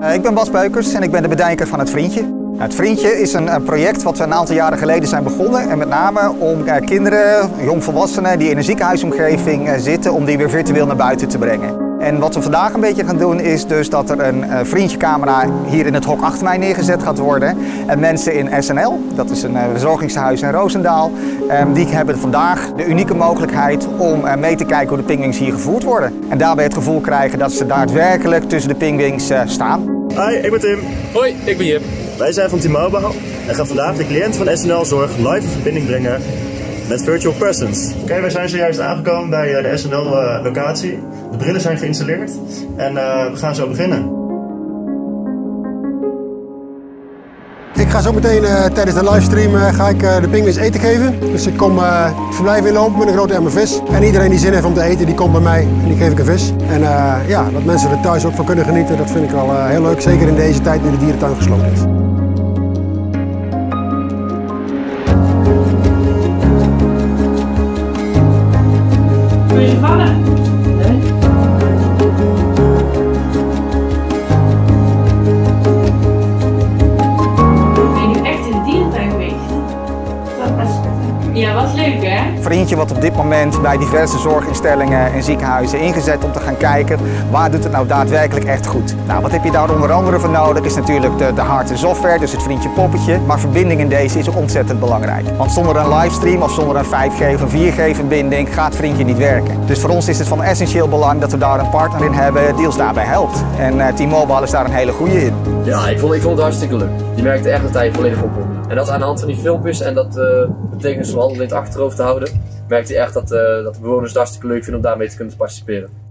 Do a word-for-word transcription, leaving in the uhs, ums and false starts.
Ik ben Bas Beukers en ik ben de bedenker van het Vriendje. Het Vriendje is een project wat we een aantal jaren geleden zijn begonnen. En met name om kinderen, jongvolwassenen die in een ziekenhuisomgeving zitten, om die weer virtueel naar buiten te brengen. En wat we vandaag een beetje gaan doen is dus dat er een Vriendje-camera hier in het hok achter mij neergezet gaat worden. En mensen in S N L, dat is een verzorgingshuis in Roosendaal, die hebben vandaag de unieke mogelijkheid om mee te kijken hoe de pinguïns hier gevoerd worden. En daarbij het gevoel krijgen dat ze daadwerkelijk tussen de pinguïns staan. Hi, ik ben Tim. Hoi, ik ben Jip. Wij zijn van T-Mobile en gaan vandaag de cliënt van S N L Zorg live in verbinding brengen met Virtual Persons. Oké, okay, wij zijn zojuist aangekomen bij de S N L uh, locatie. De brillen zijn geïnstalleerd en uh, we gaan zo beginnen. Ik ga zo meteen uh, tijdens de livestream uh, ga ik, uh, de pinguïns eten geven. Dus ik kom uh, het verblijf inlopen met een grote emmer vis. En iedereen die zin heeft om te eten, die komt bij mij en die geef ik een vis. En uh, ja, dat mensen er thuis ook van kunnen genieten, dat vind ik wel uh, heel leuk. Zeker in deze tijd nu de dierentuin gesloten is. Wil je vallen? Nee. Ja, wat leuk hè? Vriendje wordt op dit moment bij diverse zorginstellingen en ziekenhuizen ingezet om te gaan kijken waar doet het nou daadwerkelijk echt goed. Nou, wat heb je daar onder andere voor nodig is natuurlijk de, de hard- en software, dus het Vriendje poppetje. Maar verbinding in deze is ook ontzettend belangrijk. Want zonder een livestream of zonder een vijf G of een vier G verbinding gaat Vriendje niet werken. Dus voor ons is het van essentieel belang dat we daar een partner in hebben die ons daarbij helpt. En uh, T-Mobile is daar een hele goede in. Ja, ik vond, ik vond het hartstikke leuk. Je merkte echt dat hij volledig op. En dat aan de hand van die filmpjes en dat uh, betekenisvolle handel in het achterhoofd te houden, merkte hij echt dat, uh, dat de bewoners het hartstikke leuk vinden om daarmee te kunnen participeren.